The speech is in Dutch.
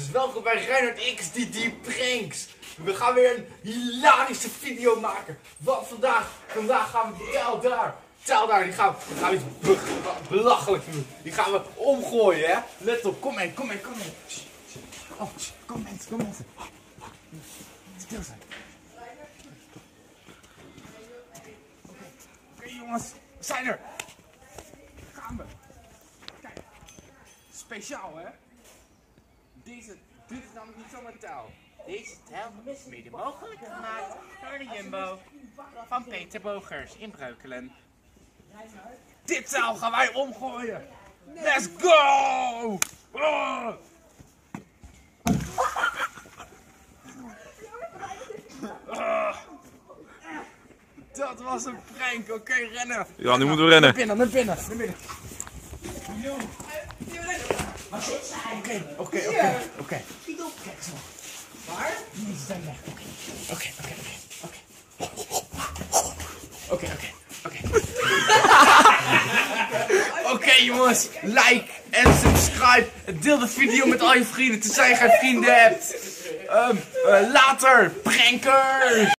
jongens, welkom bij Reinhard XDD Pranks. We gaan weer een hilarische video maken. Want vandaag gaan we tel daar, die gaan we iets belachelijks doen. Die gaan we omgooien, hè. Let op, kom mee. Oh, kom mensen. Stil zijn. Oké, jongens, we zijn er. Gaan we. Kijk, speciaal hè. Dit is namelijk niet zomaar touw. Deze tel is mede mogelijk gemaakt door de Jumbo van Peter Bogers in Breukelen. Dit touw gaan wij omgooien. Let's go! Oh! Dat was een prank, oké, rennen. Ja, nu moeten we rennen. Naar binnen. Oké. Kijk zo. Waar? Nee, ze zijn weg. Oké jongens, like en subscribe. Deel de video met al je vrienden, tenzij je geen vrienden hebt. Later, prankers!